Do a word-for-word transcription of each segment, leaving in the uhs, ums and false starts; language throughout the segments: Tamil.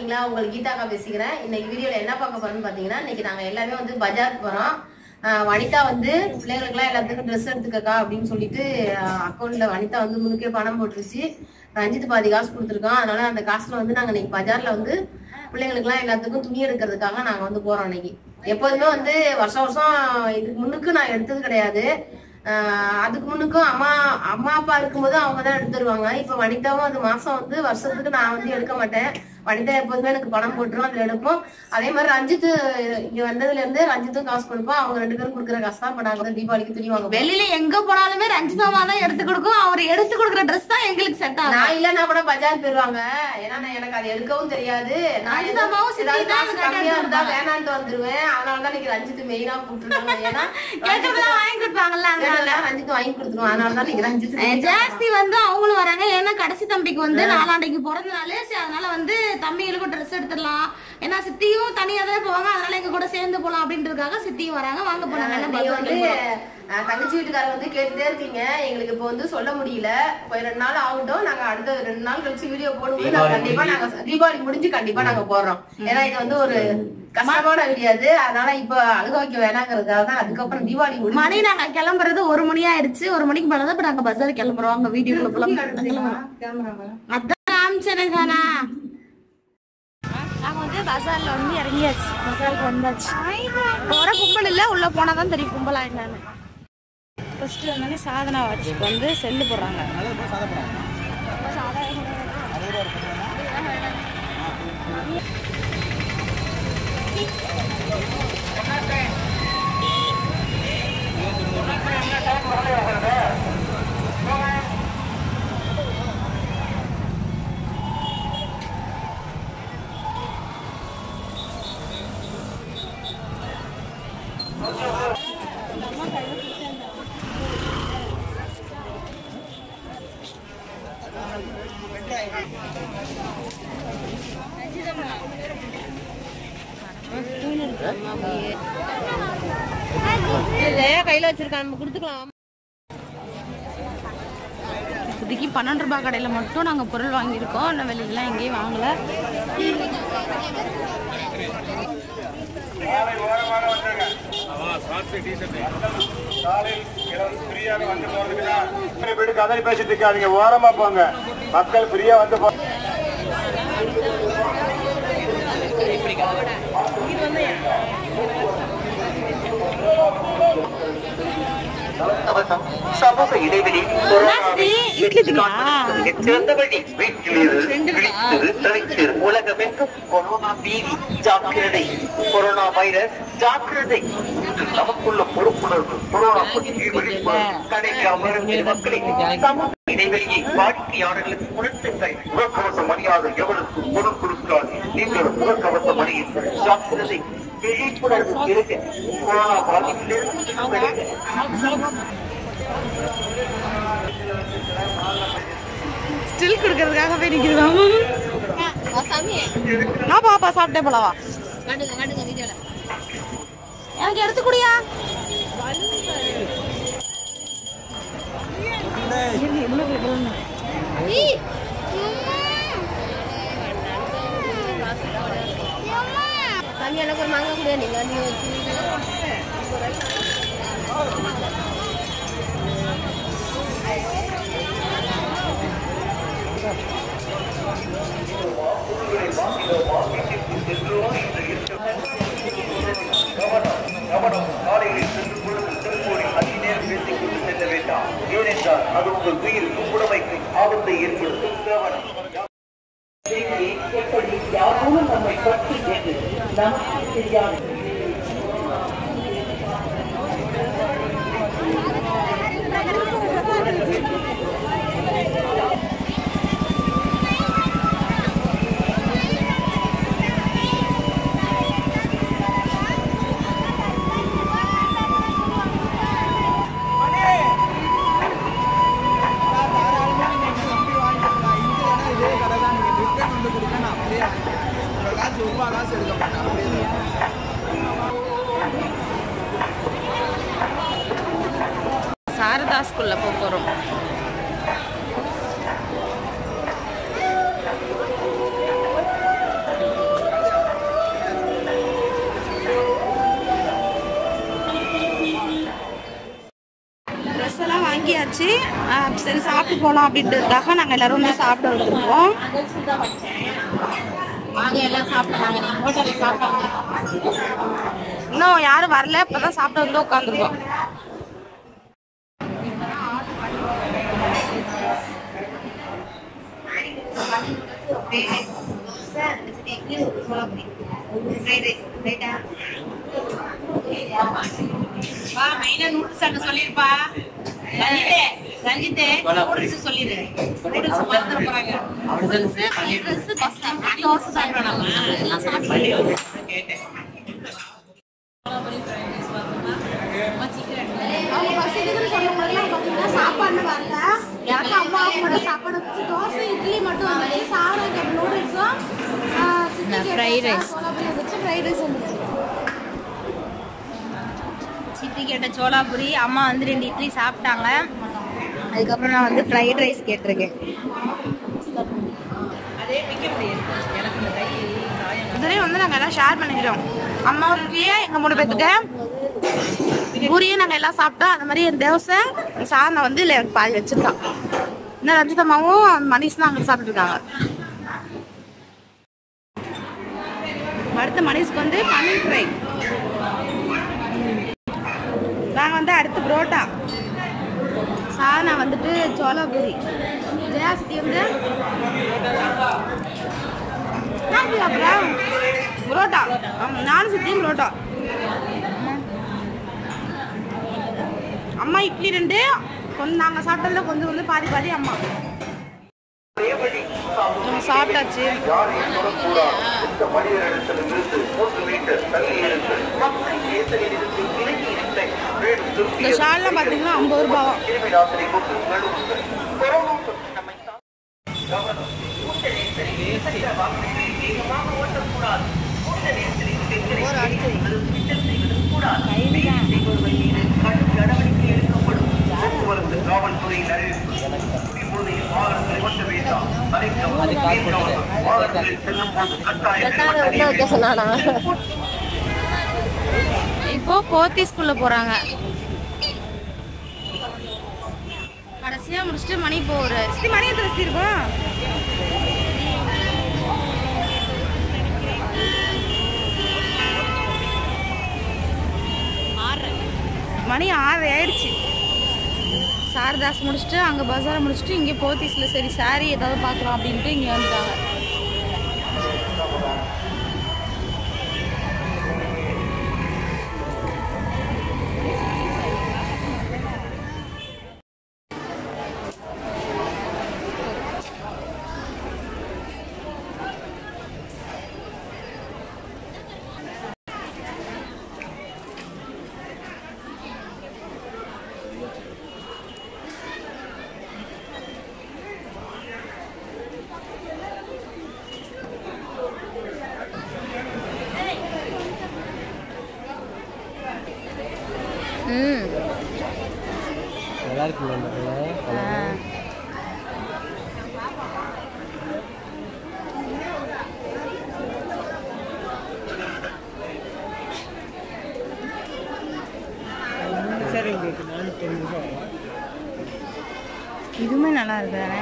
இருக்கீங்களா? உங்கள் கீதாக்கா பேசிக்கிறேன். இன்னைக்கு வீடியோல என்ன பார்க்க போறோம்னு பாத்தீங்கன்னா, இன்னைக்கு நாங்க எல்லாமே வந்து பஜார் போறோம். வனிதா வந்து பிள்ளைகளுக்குலாம் எல்லாத்துக்கும் ட்ரெஸ் எடுத்துக்கக்கா அப்படின்னு சொல்லிட்டு அக்கௌண்ட்ல வனிதா வந்து முழுக்கே பணம் போட்டுருச்சு. ரஞ்சித் பாதி காசு கொடுத்துருக்கோம். அதனால அந்த காசுல வந்து நாங்க இன்னைக்கு பஜார்ல வந்து பிள்ளைங்களுக்குலாம் எல்லாத்துக்கும் துணி எடுக்கிறதுக்காக நாங்க வந்து போறோம். இன்னைக்கு எப்போதுமே வந்து வருஷம் வருஷம் இதுக்கு முன்னுக்கு நான் எடுத்தது கிடையாது. ஆஹ் அதுக்கு முன்னுக்கும் அம்மா அம்மா அப்பா இருக்கும்போது அவங்கதான் எடுத்து தருவாங்க. இப்ப வனிதாவும் அது மாசம் வந்து வருஷத்துக்கு நான் வந்து எடுக்க மாட்டேன். வனிதா எப்போதுமே எனக்கு பணம் போட்டுரும், அதுல எடுப்போம். அதே மாதிரி ரஞ்சித் இங்க வந்ததுல இருந்து ரஞ்சித்தும் காசு கொடுப்போம். அவங்க ரெண்டு பேரும் கொடுக்குற காசு தான் இப்ப நாங்க வந்து தீபாவளிக்கு துணி வாங்க. வெளியில எங்க போனாலுமே ரஞ்சிதாமா தான் எடுத்து கொடுக்கும். அவர் எடுத்து கொடுக்குற ட்ரெஸ் தான் எங்களுக்கு செட் ஆகும். நான் இல்லன்னா கூட பஜார் போயிருவாங்க. ஏன்னா எனக்கு அது எடுக்கவும் தெரியாது. ரஞ்சிதாமாவும் கம்மியா இருந்தா வேணான்ட்டு வந்துருவேன். அதனாலதான் இன்னைக்கு ரஞ்சித் மெயினா கூப்பிட்டுருக்காங்க. ஏன்னா கேட்டதெல்லாம் வாங்கி கொடுப்பாங்கல்ல, அதனால ரஞ்சித் வாங்கி கொடுத்துருவோம். அதனாலதான் இன்னைக்கு ரஞ்சித் ஜாஸ்தி வந்து அவங்களும் வராங்க. ஏன்னா கடைசி தம்பிக்கு வந்து நாலாண்டைக்கு பிறந்த நாள். அதனால வந்து தம்பிகளுக்கும் ட்ரெஸ் எடுத்துடலாம். ஏன்னா சித்தியும் தனியா தான் போவாங்க. அதனால எங்க கூட சேர்ந்து போலாம் அப்படின்றதுக்காக சித்தியும் வராங்க. வாங்க போனாங்க. வந்து தங்கச்சி வீட்டுக்காரர் வந்து கேட்டுட்டே இருக்கீங்க. எங்களுக்கு இப்ப வந்து சொல்ல முடியல. போய் ரெண்டு நாள் ஆகட்டும். நாங்க அடுத்த ரெண்டு நாள் கழிச்சு வீடியோ போடும்போது கண்டிப்பா நாங்க தீபாவளி முடிஞ்சு கண்டிப்பா நாங்க போடுறோம். ஏன்னா இது வந்து ஒரு கஷ்டமான வீடியாது. அதனால இப்ப அழுக வைக்க வேணாங்கிறதுக்காக தான். அதுக்கப்புறம் தீபாவளி முடிஞ்சு மணி நாங்க கிளம்புறது ஒரு மணி ஆயிடுச்சு. ஒரு மணிக்கு மேலதான் இப்ப நாங்க பஜார் கிளம்புறோம். அங்க வீடியோக்குள்ள அதான் காமிச்சேனா. நாங்க வந்து பஜார்ல வந்து இறங்கியாச்சு. பஜாருக்கு வந்தாச்சு. போற கும்பல் இல்ல, உள்ள போனாதான் தெரியும் கும்பலா என்னன்னு. ஃபர்ஸ்ட் வந்து சாதனா வாட்சுக்கு வந்து செல்லு போடுறாங்க. கையில வச்சிருக்காங்க, கொடுத்துக்கலாம். இப்போதைக்கு பன்னெண்டு ரூபாய் கடையில மட்டும் நாங்க பொருள் வாங்கியிருக்கோம். இன்னும் வெளியிலாம் எங்கேயும் வாங்கல. கதை பேசிட்டு இருக்காதீங்க, ஓரமா போங்க. மக்கள் ஃப்ரீயா வந்து சமூக இடைவெளி உலகமெங்கும் கொரோனா பீதி ஜாக்கிரதை, கொரோனா வைரஸ் ஜாக்கிரதை. நமக்குள்ள பொறுப்புணர்வு, கொரோனா கடைக்கு அமரும் மக்களை சமூக இடைவெளியை வாடிக்கையாளர்களுக்கு உணர்த்துங்கள். முகக்கவசம் அணியாத எவருக்கு பொருள் கொடுக்காது. நீங்கள் முகக்கவசம் அணியுங்கள். ஜாக்கிரதை, விழிப்புணர்வு இருக்க. கொரோனா பாதிப்பிலிருந்து ஸ்டில் குடுக்கிறதுக்காக போய் நிக்கிறோம். நான் பாப்பா சாப்பிட்டே போலவா எனக்கு எடுத்து குடியா. சாமி எனக்கு ஒரு மாங்க கூட நீங்க வந்து ஏனென்றால் அது உங்கள் உயிருக்கு உடமைக்கு ஆபத்தை ஏற்படுத்தும். எப்படி யாரும் நம்மை பற்றி என்று நமக்கு தெரியாது. சாரதா ஸ்கூல்ல போக போறோம். சரி சாப்பிட்டு போகலாம் அப்படின்றதுக்காக நாங்கள் எல்லாரும் வந்து சாப்பிட வந்துருக்கோம். இன்னும் யாரும் வரல, இப்பதான் சாப்பிட்டு வந்து உட்காந்துருக்கோம். சொல்லிருப்பா ரஞ்சித்தே சொல்லிடு சாப்பாடு வரல, எனக்கு அம்மா கூட சாப்பாடு தோசை இட்லி மட்டும் வந்துச்சு. சாதம் நூடுல்ஸும் ஃப்ரைட் ரைஸ் வந்துச்சு. ஃப்ரைட் ரைஸ் வந்துச்சு. சித்தி கேட்ட சோளாபுரி, அம்மா வந்து ரெண்டு இட்லி சாப்பிட்டாங்க. அதுக்கப்புறம் நான் வந்து ஃப்ரைட் ரைஸ் கேட்டிருக்கேன். இதுலேயும் வந்து நாங்கள் எல்லாம் ஷேர் பண்ணிக்கிறோம். அம்மா ஒரு இட்லியே எங்கள் மூணு பேர்த்துட்டு, பூரியும் நாங்கள் எல்லாம் சாப்பிட்டோம். அந்த மாதிரி என் தோசை சாதம் வந்து இல்லை எனக்கு பாதி வச்சுருக்கான். இன்னும் ரஞ்சிதம்மாவும் மணிஷ் தான் அங்கே சாப்பிட்டுருக்காங்க. அடுத்த மணிஷ்க்கு வந்து பன்னீர் ஃப்ரை. நாங்கள் வந்து அடுத்து புரோட்டா. சாதனா வந்துட்டு சோளாபூரி. ஜெயாசிட்டி வந்து அப்புறம் புரோட்டா. நானும் சித்தியும் புரோட்டா. அம்மா இட்லி ரெண்டு, கொஞ்சம் நாங்கள் சாப்பிட்டதுல கொஞ்சம் வந்து பாதி பாதி அம்மா. நம்ம சாப்பிட்டாச்சு. இந்த ஷால்லாம் பார்த்தீங்கன்னா ஐம்பது ரூபாவா. இப்போ போத்தி ஸ்கூல்ல போறாங்க. கடைசியா முடிச்சுட்டு மணி இப்போ ஒரு மணி எத்தனை இருக்கும்? மணி ஆறு ஆயிடுச்சு. சாரதாஸ் முடிச்சுட்டு அங்கே பஜாரை முடிச்சுட்டு இங்கே போத்தீஸில் சரி சாரி ஏதாவது பார்க்கலாம் அப்படின்ட்டு இங்கே வந்துட்டாங்க. நல்லா இருக்குல்ல? இதுவுமே நல்லா இருக்குதானே?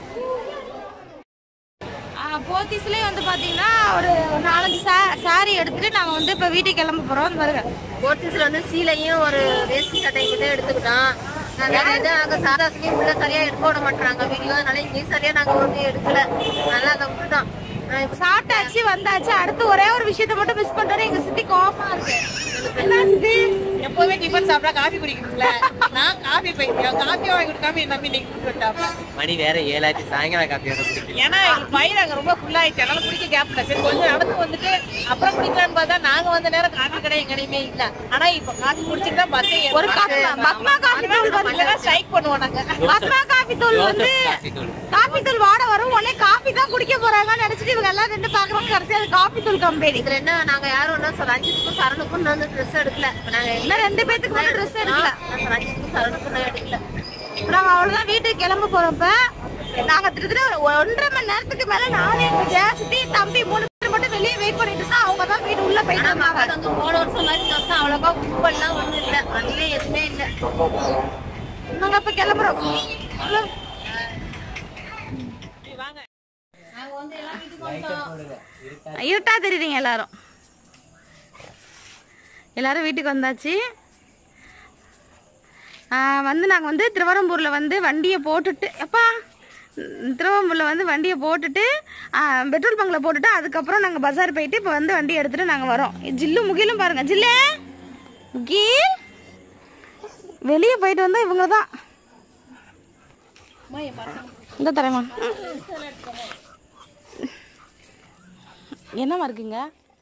போத்தீஸ்லேயே வந்து பார்த்தீங்கன்னா ஒரு நாலஞ்சு சா சாரி எடுத்துட்டு நாங்கள் வந்து இப்போ வீட்டுக்கு கிளம்ப போகிறோம். பாருங்க, போத்தீஸ்ல வந்து சீலையும் ஒரு வேஷ்டி சட்டையும் மட்டும் எடுத்துக்கிட்டோம். நாங்க சாதாசிலையும் உள்ள சரியா எடுக்க விட மாட்டாங்க வீடியோ, அதனால இங்கேயும் சரியா நாங்க ஒன்றும் எடுக்கல. நல்லா அதை விட்டுட்டோம். சாப்பிட்டாச்சு வந்தாச்சு. அடுத்து ஒரே ஒரு விஷயத்த மட்டும் மிஸ் பண்றோம். எங்க சித்தி கோபமா இருக்கு. எப்போதுமே டிஃபன் சாப்பிட்டா காஃபி குடிக்கணும்ல, நான் காஃபி பைத்தியம். காஃபி வாங்கி கொடுக்காம என் தம்பி இன்னைக்கு குடிச்சுட்டாப்ல. மணி வேற ஏழாச்சு, சாயங்காலம் காஃபி வேற குடிக்கணும். ஏன்னா எங்க பயிர் அங்க ரொம்ப ஃபுல் ஆயிடுச்சு, அதனால குடிக்க கேப் இல்லை. சரி கொஞ்சம் நடந்து வந்துட்டு அப்புறம் குடிக்கலான்னு பார்த்தா நாங்க வந்த நேரம் காஃபி கடை எங்கேயுமே இல்ல. ஆனா இப்ப காஃபி குடிச்சுட்டு தான் பஸ் ஒரு பத்மா காஃபி தூள் வந்து ஸ்ட்ரைக் பண்ணுவோம் நாங்க. பத்மா காஃபி தூள் வந்து காஃபி தூள் வாட வரும். உடனே காஃபி தான் குடிக்க போறாங்கன்னு நினைச்சிட்டு இவங்க எல்லாம் ரெண்டு பாக்குறோம். கடைசி அது காஃபி தூள் கம்பெனி. இதுல என்ன நாங்க யாரும் ஒன்னும் ரஞ்சித்துக்கும் சரணுக்கும் வந்து ட்ரெஸ் எடுக்கல. நாங்க எல்லாம் ரெண்டு பேத்துக்கு மட்டும் ட்ரெஸ் எடுக்கல. ரஞ்சித்துக்கும் சரணுக்கும் எடுக்கல. நாங்க அவ்வளவுதான் வீட்டுக்கு கிளம்ப போறப்ப நாங்க திருத்திட்டு ஒன்றரை மணி நேரத்துக்கு மேல நானே ஜாஸ்தி தம்பி மூணு பேர் மட்டும் வெளியே வெயிட் பண்ணிட்டு இருந்தா அவங்க தான் வீடு உள்ள போயிட்டு இருந்தாங்க. வந்து போன வருஷம் மாதிரி வருஷம் அவ்வளோக்கா கும்பல்லாம் ஒன்றும் இல்லை, அதுவே எதுவுமே இல்லை. நாங்க அப்ப கிளம்புறோம். இருட்டா தெரியுறீங்க எல்லாரும். எல்லாரும் வீட்டுக்கு வந்தாச்சு. வந்து நாங்கள் வந்து திருவரம்பூரில் வந்து வண்டியை போட்டுட்டு எப்பா திருவரம்பூரில் வந்து வண்டியை போட்டுட்டு பெட்ரோல் பங்கில் போட்டுட்டு அதுக்கப்புறம் நாங்கள் பஜார் போயிட்டு இப்போ வந்து வண்டி எடுத்துகிட்டு நாங்கள் வரோம். ஜில்லு முகிலும் பாருங்கள். ஜில்லே முகில் வெளியே போயிட்டு வந்தால் இவங்க தான் இந்த தரமா என்னமா இருக்குங்க.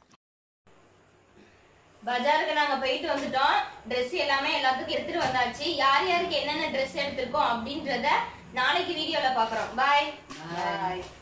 பஜாருக்கு நாங்க போயிட்டு வந்துட்டோம். ட்ரெஸ் எல்லாமே எல்லாத்துக்கும் எடுத்துட்டு வந்தாச்சு. யார் யாருக்கு என்னென்ன ட்ரெஸ் எடுத்திருக்கோம் அப்படின்றத நாளைக்கு வீடியோல பாக்குறோம். பாய்.